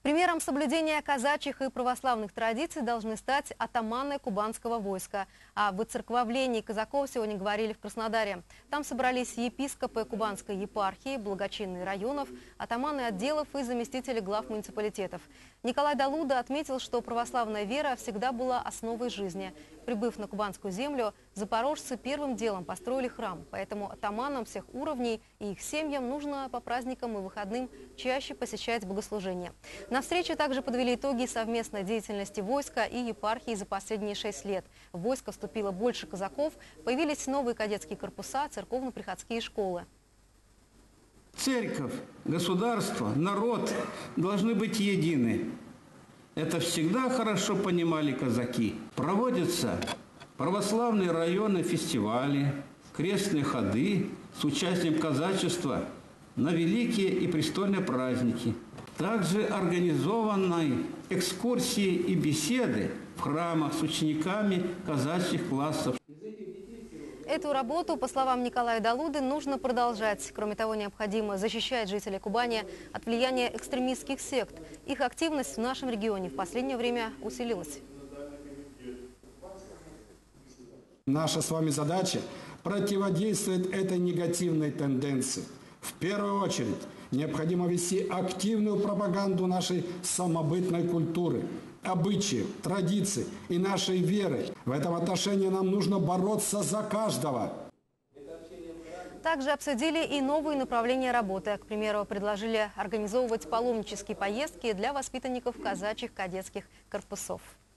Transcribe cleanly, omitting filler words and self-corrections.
Примером соблюдения казачьих и православных традиций должны стать атаманы кубанского войска. О выцерквовлении казаков сегодня говорили в Краснодаре. Там собрались епископы Кубанской епархии, благочинные районов, атаманы отделов и заместители глав муниципалитетов. Николай Далуда отметил, что православная вера всегда была основой жизни. Прибыв на кубанскую землю, запорожцы первым делом построили храм. Поэтому атаманам всех уровней и их семьям нужно по праздникам и выходным чаще посещать богослужения. На встрече также подвели итоги совместной деятельности войска и епархии за последние 6 лет. В войско вступило больше казаков, появились новые кадетские корпуса, церковно-приходские школы. Церковь, государство, народ должны быть едины. Это всегда хорошо понимали казаки. Проводятся православные районные фестивали, крестные ходы с участием казачества на великие и престольные праздники. Также организованы экскурсии и беседы в храмах с учениками казачьих классов. Эту работу, по словам Николая Далуды, нужно продолжать. Кроме того, необходимо защищать жителей Кубани от влияния экстремистских сект. Их активность в нашем регионе в последнее время усилилась. Наша с вами задача противодействовать этой негативной тенденции. В первую очередь необходимо вести активную пропаганду нашей самобытной культуры, обычаев, традиций и нашей веры. В этом отношении нам нужно бороться за каждого. Также обсудили и новые направления работы. К примеру, предложили организовывать паломнические поездки для воспитанников казачьих кадетских корпусов.